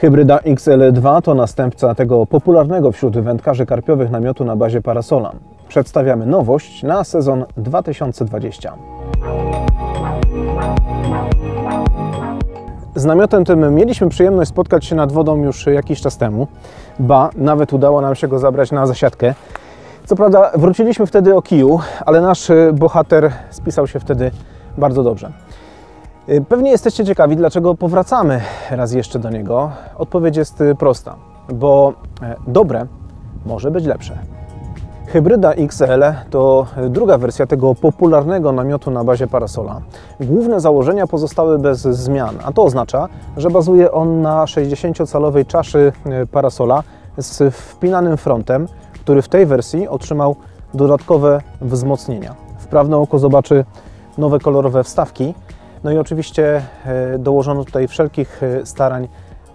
Hybryda XL2 to następca tego popularnego wśród wędkarzy karpiowych namiotu na bazie parasola. Przedstawiamy nowość na sezon 2020. Z namiotem tym mieliśmy przyjemność spotkać się nad wodą już jakiś czas temu. Nawet udało nam się go zabrać na zasiadkę. Co prawda wróciliśmy wtedy o kiju, ale nasz bohater spisał się wtedy bardzo dobrze. Pewnie jesteście ciekawi, dlaczego powracamy raz jeszcze do niego. Odpowiedź jest prosta, bo dobre może być lepsze. Hybryda XL to druga wersja tego popularnego namiotu na bazie parasola. Główne założenia pozostały bez zmian, a to oznacza, że bazuje on na 60-calowej czaszy parasola z wpinanym frontem, który w tej wersji otrzymał dodatkowe wzmocnienia. Wprawne oko zobaczy nowe kolorowe wstawki, no i oczywiście dołożono tutaj wszelkich starań,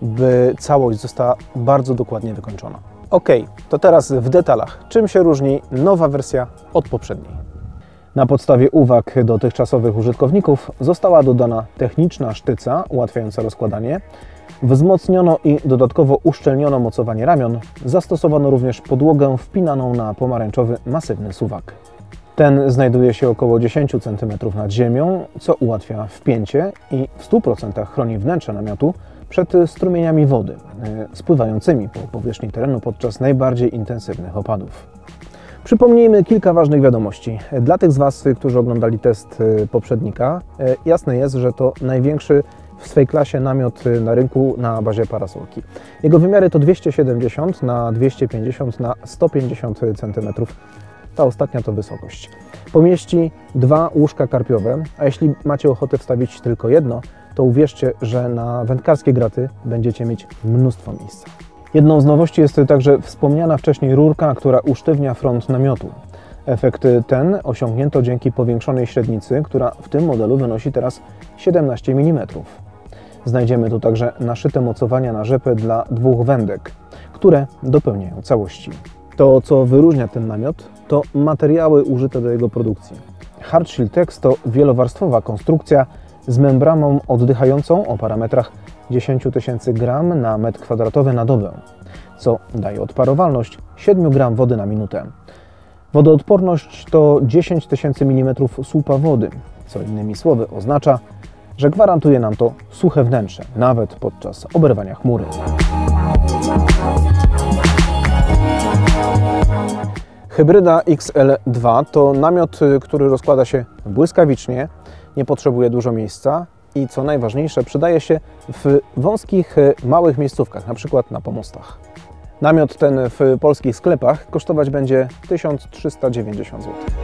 by całość została bardzo dokładnie wykończona. Ok, to teraz w detalach. Czym się różni nowa wersja od poprzedniej? Na podstawie uwag dotychczasowych użytkowników została dodana techniczna sztyca ułatwiająca rozkładanie, wzmocniono i dodatkowo uszczelniono mocowanie ramion, zastosowano również podłogę wpinaną na pomarańczowy masywny suwak. Ten znajduje się około 10 cm nad ziemią, co ułatwia wpięcie i w 100% chroni wnętrze namiotu przed strumieniami wody spływającymi po powierzchni terenu podczas najbardziej intensywnych opadów. Przypomnijmy kilka ważnych wiadomości. Dla tych z Was, którzy oglądali test poprzednika, jasne jest, że to największy w swej klasie namiot na rynku na bazie parasolki. Jego wymiary to 270 na 250 na 150 cm. Ta ostatnia to wysokość. Pomieści 2 łóżka karpiowe, a jeśli macie ochotę wstawić tylko jedno, to uwierzcie, że na wędkarskie graty będziecie mieć mnóstwo miejsca. Jedną z nowości jest także wspomniana wcześniej rurka, która usztywnia front namiotu. Efekt ten osiągnięto dzięki powiększonej średnicy, która w tym modelu wynosi teraz 17 mm. Znajdziemy tu także naszyte mocowania na rzepę dla 2 wędek, które dopełniają całości. To, co wyróżnia ten namiot, to materiały użyte do jego produkcji. Hardshield X to wielowarstwowa konstrukcja z membraną oddychającą o parametrach 10 000 gram na metr kwadratowy na dobę, co daje odparowalność 7 gram wody na minutę. Wodoodporność to 10 000 mm słupa wody, co innymi słowy oznacza, że gwarantuje nam to suche wnętrze, nawet podczas oberwania chmury. Hybryda XL2 to namiot, który rozkłada się błyskawicznie, nie potrzebuje dużo miejsca i co najważniejsze, przydaje się w wąskich, małych miejscówkach, na przykład na pomostach. Namiot ten w polskich sklepach kosztować będzie 1390 zł.